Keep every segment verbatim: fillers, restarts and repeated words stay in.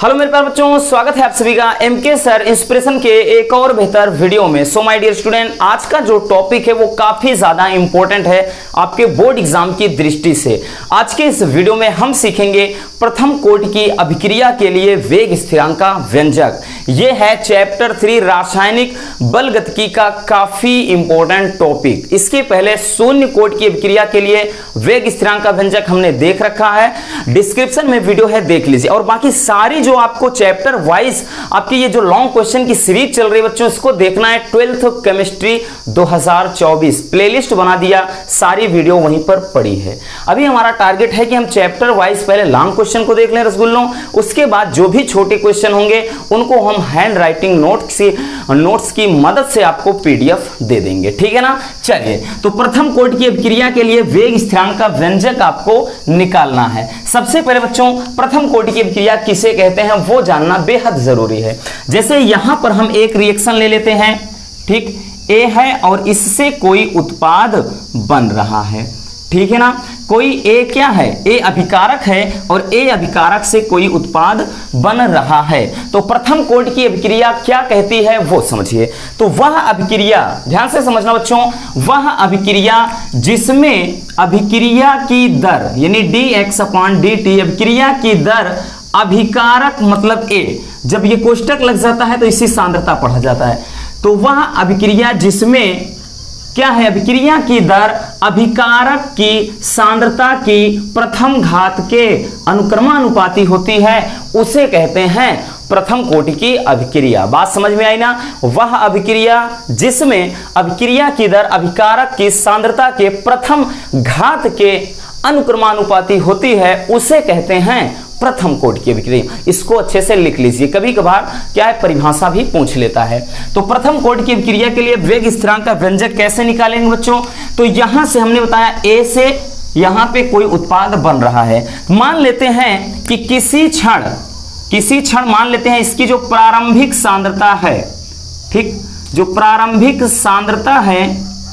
Hello मेरे प्यारे बच्चों, स्वागत है आप सभी का एमके सर इंस्पिरेशन के एक और बेहतर वीडियो में। सो माय डियर स्टूडेंट, आज का जो टॉपिक है वो काफी ज्यादा इंपॉर्टेंट है आपके बोर्ड एग्जाम की दृष्टि से। आज के इस वीडियो में हम सीखेंगे प्रथम कोटि की अभिक्रिया के लिए वेग स्थिरांक का व्यंजक। यह है चैप्टर थ्री रासायनिक बलगतिकी का काफी इंपॉर्टेंट टॉपिक। इसके पहले शून्य कोटि की अभिक्रिया के लिए वेग स्थिरांक का व्यंजक हमने देख रखा है, डिस्क्रिप्शन में वीडियो है, देख लीजिए। और बाकी सारी जो आपको चैप्टर वाइज आपकी ये जो लॉन्ग क्वेश्चन की सीरीज चल रही है बच्चों, इसको देखना है ट्वेल्थ केमिस्ट्री दो हज़ार चौबीस प्लेलिस्ट बना दिया, सारी वीडियो वहीं पर पड़ी है। अभी हमारा टारगेट है कि हम चैप्टर वाइज पहले लॉन्ग क्वेश्चन को देख लें रसगुल्लों, उसके बाद जो भी छोटे क्वेश्चन होंगे उनको हम हैंड राइटिंग नोट्स की नोट्स की मदद से आपको पीडीएफ दे देंगे, ठीक है ना। चलिए, तो प्रथम कोटि की अभिक्रिया के लिए वेग स्थिरांक का व्यंजक आपको निकालना है। सबसे पहले बच्चों, प्रथम कोटि की अभिक्रिया किसे कहते हैं वो जानना बेहद जरूरी है। जैसे यहां पर हम एक रिएक्शन ले लेते हैं, ठीक, ए है और इससे कोई उत्पाद बन रहा है, ठीक है ना। कोई ए क्या है, ए अभिकारक है और ए अभिकारक से कोई उत्पाद बन रहा है। तो प्रथम कोटि की अभिक्रिया क्या कहती है वो समझिए। तो वह अभिक्रिया, ध्यान से समझना बच्चों, वह अभिक्रिया जिसमें अभिक्रिया की दर यानी D X upon D T, अभिक्रिया की दर अभिकारक मतलब ए, जब ये कोष्टक लग जाता है तो इसी सांद्रता पढ़ा जाता है। तो वह अभिक्रिया जिसमें क्या है, अभिक्रिया की दर अभिकारक की सांद्रता की प्रथम घात के अनुक्रमानुपाती होती है, उसे कहते हैं प्रथम कोटि की अभिक्रिया। बात समझ में आई ना। वह अभिक्रिया जिसमें अभिक्रिया की दर अभिकारक की सांद्रता के प्रथम घात के अनुक्रमानुपाती होती है, उसे कहते हैं प्रथम कोटि की अभिक्रिया। इसको अच्छे से लिख लीजिए, कभी कभार क्या है परिभाषा भी पूछ लेता है। तो प्रथम कोटि की अभिक्रिया के लिए वेग स्थिरांक का व्यंजक कैसे निकालेंगे बच्चों। तो यहां से हमने बताया ए से यहां पे कोई उत्पाद बन रहा है। मान लेते हैं कि किसी क्षण किसी क्षण मान लेते हैं इसकी जो प्रारंभिक सांद्रता है, ठीक, जो प्रारंभिक सांद्रता है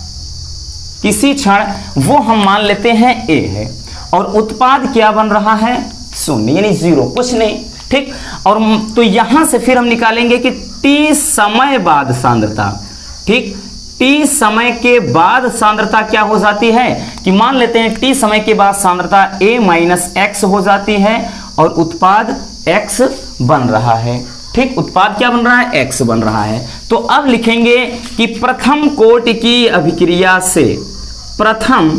किसी क्षण वो हम मान लेते हैं ए है और उत्पाद क्या बन रहा है, शून्य यानी जीरो, कुछ नहीं, ठीक। और तो यहां से फिर हम निकालेंगे कि टी समय बाद सांद्रता, ठीक, टी समय के बाद सांद्रता क्या हो जाती है कि मान लेते हैं टी समय के बाद सांद्रता a माइनस एक्स हो जाती है और उत्पाद x बन रहा है, ठीक, उत्पाद क्या बन रहा है, x बन रहा है। तो अब लिखेंगे कि प्रथम कोटि की अभिक्रिया से, प्रथम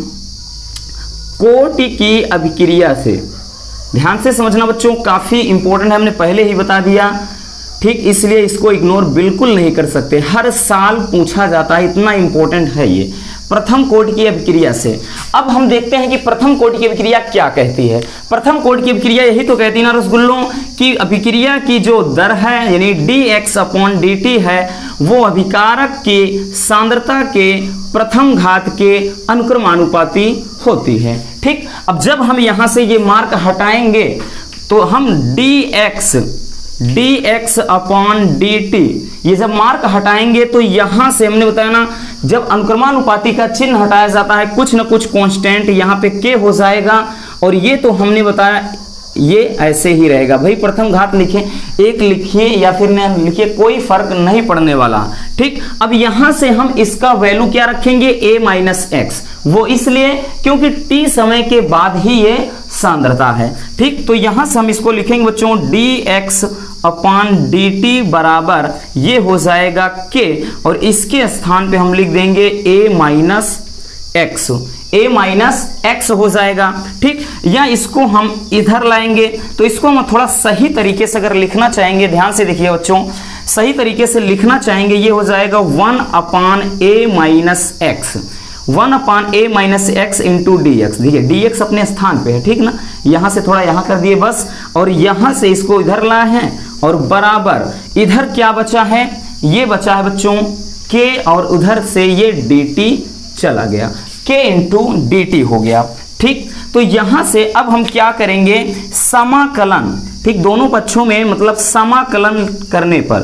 कोटि की अभिक्रिया से, ध्यान से समझना बच्चों, काफी इंपॉर्टेंट है, हमने पहले ही बता दिया, ठीक, इसलिए इसको इग्नोर बिल्कुल नहीं कर सकते, हर साल पूछा जाता है, इतना इंपॉर्टेंट है ये। प्रथम कोटि की अभिक्रिया से अब हम देखते हैं कि प्रथम कोटि की अभिक्रिया क्या कहती है। प्रथम कोटि की अभिक्रिया यही तो कहती है ना रसगुल्लों कि अभिक्रिया की जो दर है यानी D X upon D T है वो अभिकारक की सांद्रता के प्रथम घात के अनुक्रमानुपाती होती है, ठीक। अब जब हम यहां से ये मार्क हटाएंगे तो हम D X D X upon D T, ये जब मार्क हटाएंगे तो यहां से हमने बताया ना, जब अनुक्रमानुपाती का चिन्ह हटाया जाता है कुछ ना कुछ कांस्टेंट यहां पे के हो जाएगा और ये तो हमने बताया ये ऐसे ही रहेगा। भाई प्रथम घात लिखें, एक लिखिए या फिर न लिखिए, कोई फर्क नहीं पड़ने वाला, ठीक। अब यहां से हम इसका वैल्यू क्या रखेंगे, a माइनस एक्स, वो इसलिए क्योंकि t समय के बाद ही ये सांद्रता है, ठीक। तो यहां से हम इसको लिखेंगे बच्चों D X upon D T बराबर ये हो जाएगा k और इसके स्थान पे हम लिख देंगे a minus X, a minus x हो जाएगा, ठीक। या इसको हम इधर लाएंगे तो इसको हम थोड़ा सही तरीके से अगर लिखना चाहेंगे, ध्यान से देखिए बच्चों, सही तरीके से लिखना चाहेंगे ये हो जाएगा one upon a minus x, one upon a minus x into d x. देखिए डी एक्स अपने स्थान पे है, ठीक ना, यहां से थोड़ा यहां कर दिए बस, और यहां से इसको इधर लाए हैं और बराबर इधर क्या बचा है, ये बचा है बच्चों के, और उधर से ये डी टी चला गया, के इंटू डी टी हो गया, ठीक। तो यहां से अब हम क्या करेंगे, समाकलन, ठीक, दोनों पक्षों में मतलब समाकलन करने पर,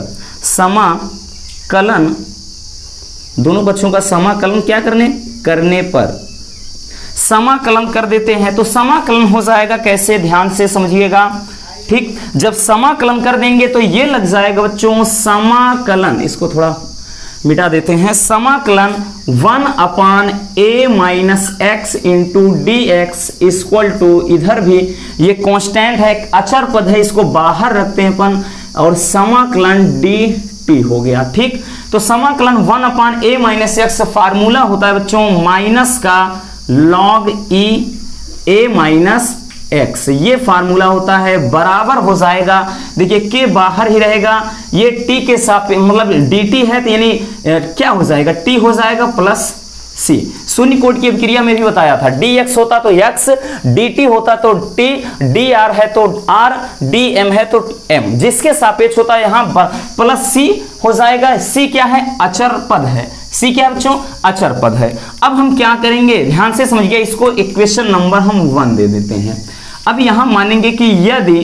समाकलन दोनों पक्षों का समाकलन क्या करने करने पर समाकलन कर देते हैं। तो समाकलन हो जाएगा कैसे, ध्यान से समझिएगा, ठीक, जब समाकलन कर देंगे तो ये लग जाएगा बच्चों समाकलन, इसको थोड़ा मिटा देते हैं, समाकलन one upon a minus x into d x equal to, इधर भी ये कांस्टेंट है, अचर पद है, इसको बाहर रखते हैं अपन, और समाकलन डी टी हो गया। ठीक, तो समाकलन one upon a minus x formula होता है बच्चों माइनस का log e a minus x, ये फार्मूला होता है, बराबर हो जाएगा, देखिए के बाहर ही रहेगा, ये टी के साथ मतलब dt है तो यानी क्या हो जाएगा, t हो जाएगा प्लस c। शून्य कोट की अभिक्रिया में भी बताया था, dx होता तो x, dt होता तो t, dr है तो r, dm है तो m, जिसके सापेक्ष होता है यहाँ प्लस c हो जाएगा। c क्या है, अचर पद है, c क्या बच्चों, अचर पद है। अब हम क्या करेंगे, ध्यान से समझिए, इसको इक्वेशन नंबर हम वन दे देते हैं। अब यहां मानेंगे कि यदि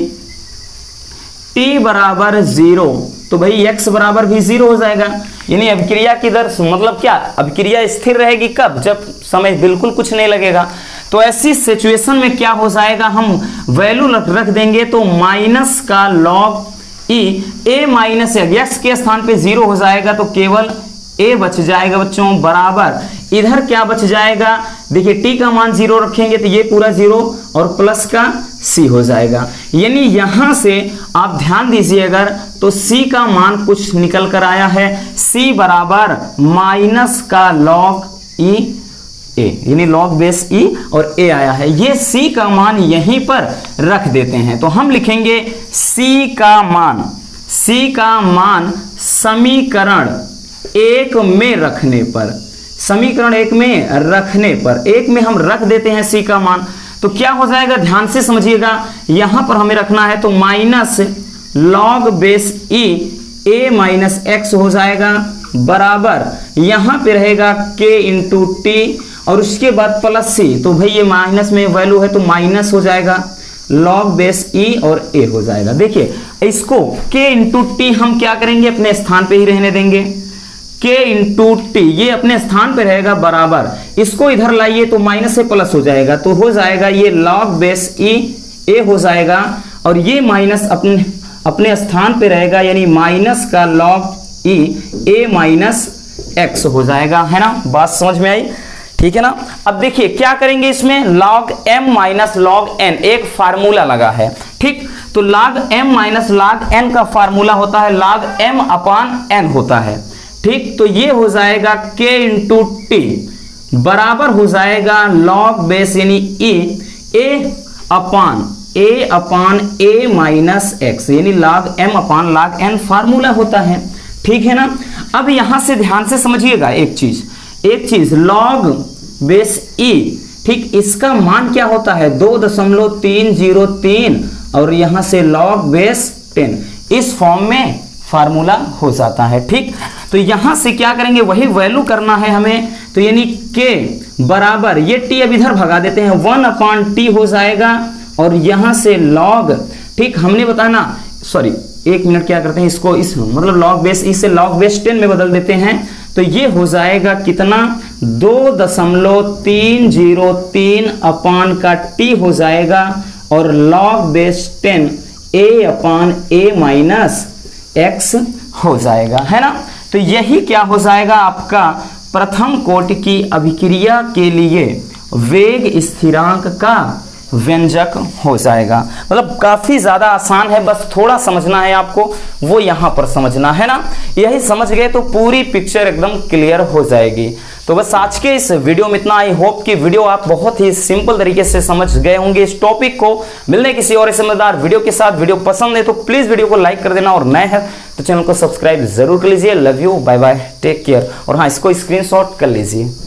t बराबर जीरो तो भाई x बराबर भी जीरो हो जाएगा, यानी अभिक्रिया की दर मतलब क्या, अभिक्रिया स्थिर रहेगी कब, जब समय बिल्कुल कुछ नहीं लगेगा। तो ऐसी सिचुएशन में क्या हो जाएगा, हम वैल्यू रख देंगे तो माइनस का log e a minus x के स्थान पे जीरो हो जाएगा, तो केवल a बच जाएगा बच्चों, बराबर इधर क्या बच जाएगा, देखिए t का मान जीरो रखेंगे तो ये पूरा जीरो और प्लस का c हो जाएगा, यानी यहां से आप ध्यान दीजिए अगर तो c का मान कुछ निकल कर आया है, c बराबर माइनस का लॉग e a, यानी लॉग बेस e और a आया है, ये c का मान यहीं पर रख देते हैं। तो हम लिखेंगे c का मान, c का मान समीकरण एक में रखने पर, समीकरण एक में रखने पर, एक में हम रख देते हैं c का मान, तो क्या हो जाएगा, ध्यान से समझिएगा, यहां पर हमें रखना है तो minus log base e a minus x हो जाएगा, बराबर यहां पे रहेगा k इंटू टी और उसके बाद प्लस c, तो भाई ये माइनस में वैल्यू है तो माइनस हो जाएगा, लॉग बेस e और a हो जाएगा। देखिए इसको k इंटू टी हम क्या करेंगे, अपने स्थान पे ही रहने देंगे, k इंटू टी ये अपने स्थान पे रहेगा, बराबर इसको इधर लाइए तो माइनस से प्लस हो जाएगा, तो हो जाएगा ये लॉग बेस e a हो जाएगा, और ये माइनस अपने अपने स्थान पे रहेगा, यानी माइनस का log e a minus x हो जाएगा, है ना, बात समझ में आई, ठीक है ना। अब देखिए क्या करेंगे, इसमें log m minus log n एक फार्मूला लगा है, ठीक, तो log m minus log n का फार्मूला होता है log m अपान n होता है, ठीक, तो ये हो जाएगा k इंटू टी बराबर हो जाएगा लॉग बेस यानी e a upon a upon a minus x, यानी log m upon log n formula होता है, ठीक है ना। अब यहां से ध्यान से समझिएगा एक चीज, एक चीज log बेस e, ठीक, इसका मान क्या होता है दो दशमलव तीन जीरो तीन और यहां से log बेस टेन, इस फॉर्म में फार्मूला हो जाता है, ठीक। तो यहां से क्या करेंगे, वही वैल्यू करना है हमें, तो यानी k बराबर ये t अब इधर भगा देते हैं, वन अपान टी हो जाएगा और यहां से log, ठीक, हमने बताया ना, सॉरी एक मिनट, क्या करते हैं इसको, इस मतलब log बेस e से log बेस टेन में बदल देते हैं, तो ये हो जाएगा कितना, दो दशमलव तीन जीरो तीन अपान का t हो जाएगा और log बेस ten a upon a minus x हो जाएगा, है ना। तो यही क्या हो जाएगा, आपका प्रथम कोटि की अभिक्रिया के लिए वेग स्थिरांक का व्यंजक हो जाएगा। मतलब काफी ज्यादा आसान है, बस थोड़ा समझना है आपको, वो यहां पर समझना है ना, यही समझ गए तो पूरी पिक्चर एकदम क्लियर हो जाएगी। तो बस आज के इस वीडियो में इतना, आई होप कि वीडियो आप बहुत ही सिंपल तरीके से समझ गए होंगे इस टॉपिक को। मिलने किसी और समझदार वीडियो के साथ, वीडियो पसंद है तो प्लीज वीडियो को लाइक कर देना और नए हैं तो चैनल को सब्सक्राइब जरूर कर लीजिए। Love you, bye bye, take care. और हाँ, इसको स्क्रीनशॉट कर लीजिए।